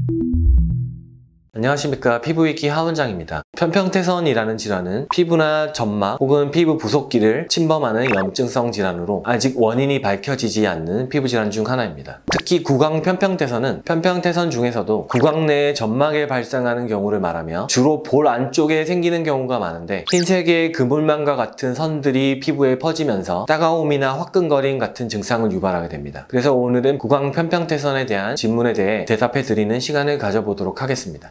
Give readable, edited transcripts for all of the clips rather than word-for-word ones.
안녕하십니까, 피부위키 하원장입니다. 편평태선이라는 질환은 피부나 점막 혹은 피부 부속기를 침범하는 염증성 질환으로 아직 원인이 밝혀지지 않는 피부질환 중 하나입니다. 특히 구강 편평태선은 편평태선 중에서도 구강 내의 점막에 발생하는 경우를 말하며 주로 볼 안쪽에 생기는 경우가 많은데 흰색의 그물망과 같은 선들이 피부에 퍼지면서 따가움이나 화끈거림 같은 증상을 유발하게 됩니다. 그래서 오늘은 구강 편평태선에 대한 질문에 대해 대답해 드리는 시간을 가져보도록 하겠습니다.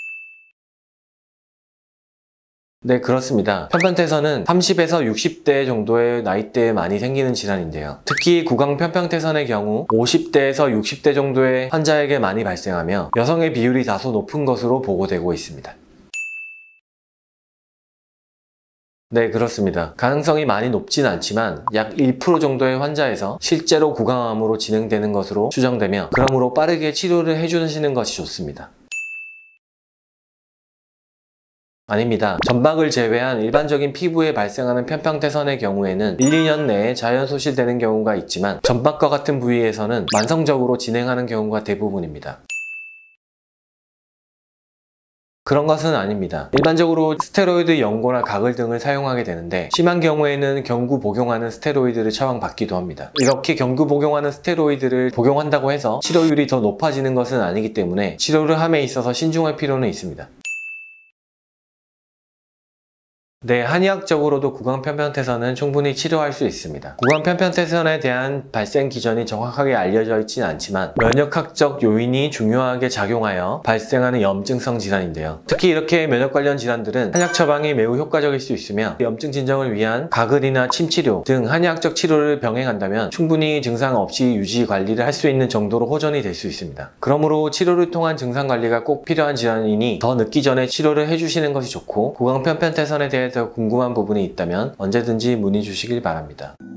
네, 그렇습니다. 편평태선은 30에서 60대 정도의 나이대에 많이 생기는 질환인데요. 특히 구강 편평태선의 경우 50대에서 60대 정도의 환자에게 많이 발생하며 여성의 비율이 다소 높은 것으로 보고되고 있습니다. 네, 그렇습니다. 가능성이 많이 높진 않지만 약 1% 정도의 환자에서 실제로 구강암으로 진행되는 것으로 추정되며 그러므로 빠르게 치료를 해주시는 것이 좋습니다. 아닙니다. 점막을 제외한 일반적인 피부에 발생하는 편평태선의 경우에는 1, 2년 내에 자연 소실되는 경우가 있지만 점막과 같은 부위에서는 만성적으로 진행하는 경우가 대부분입니다. 그런 것은 아닙니다. 일반적으로 스테로이드 연고나 가글 등을 사용하게 되는데 심한 경우에는 경구 복용하는 스테로이드를 처방받기도 합니다. 이렇게 경구 복용하는 스테로이드를 복용한다고 해서 치료율이 더 높아지는 것은 아니기 때문에 치료를 함에 있어서 신중할 필요는 있습니다. 네, 한의학적으로도 구강 편평태선은 충분히 치료할 수 있습니다. 구강 편평태선에 대한 발생 기전이 정확하게 알려져 있지는 않지만 면역학적 요인이 중요하게 작용하여 발생하는 염증성 질환인데요. 특히 이렇게 면역 관련 질환들은 한약 처방이 매우 효과적일 수 있으며 염증 진정을 위한 가글이나 침치료 등 한의학적 치료를 병행한다면 충분히 증상 없이 유지 관리를 할 수 있는 정도로 호전이 될 수 있습니다. 그러므로 치료를 통한 증상 관리가 꼭 필요한 질환이니 더 늦기 전에 치료를 해주시는 것이 좋고 구강 편평태선에 대해 더 궁금한 부분이 있다면 언제든지 문의 주시길 바랍니다.